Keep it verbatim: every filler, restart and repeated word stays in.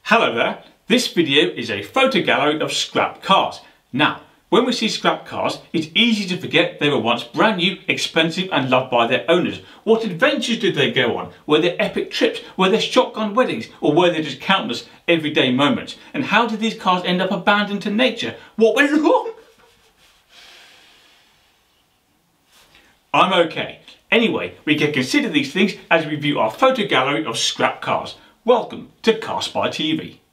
Hello there, this video is a photo gallery of scrap cars. Now, when we see scrap cars, it's easy to forget they were once brand new, expensive and loved by their owners. What adventures did they go on? Were there epic trips? Were there shotgun weddings? Or were there just countless everyday moments? And how did these cars end up abandoned to nature? What went wrong? I'm okay. Anyway, we can consider these things as we view our photo gallery of scrap cars. Welcome to Car Spy T V.